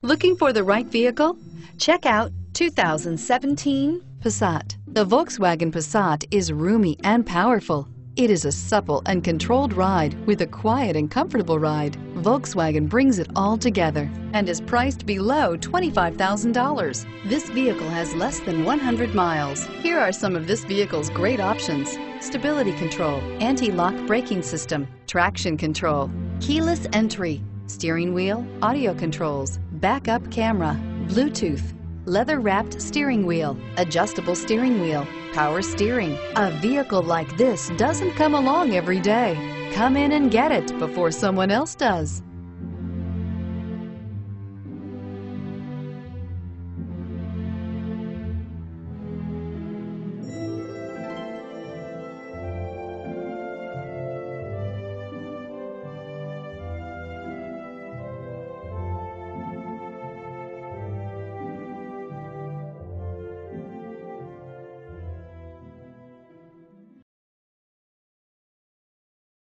Looking for the right vehicle? Check out 2017 Passat. The Volkswagen Passat is roomy and powerful. It is a supple and controlled ride with a quiet and comfortable ride. Volkswagen brings it all together and is priced below $25,000. This vehicle has less than 100 miles. Here are some of this vehicle's great options: stability control, anti-lock braking system, traction control, keyless entry, steering wheel audio controls, backup camera, Bluetooth, leather-wrapped steering wheel, adjustable steering wheel, power steering. A vehicle like this doesn't come along every day. Come in and get it before someone else does.